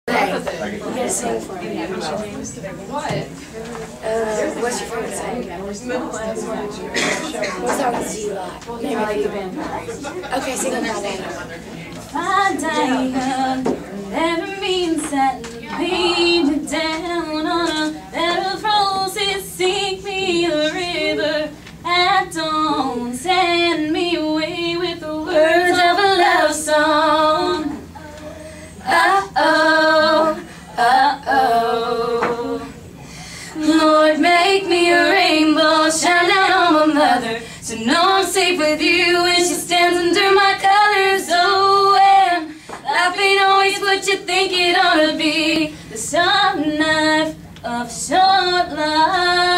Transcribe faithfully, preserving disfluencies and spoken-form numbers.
Okay, you gotta sing for me. What? Uh, what's your favorite song? What songs do you like? Maybe like the band. Okay, sing them all day. I die young, never means that lead me down on a bed of roses, sink me a river at dawn, send me away with the words of a love song. Uh-oh, uh-oh. Lord, make me a rainbow, shine down on my mother, so know I'm safe with you when she stands under my colors. Oh, and life ain't always what you think it ought to be, the sharp knife of short life.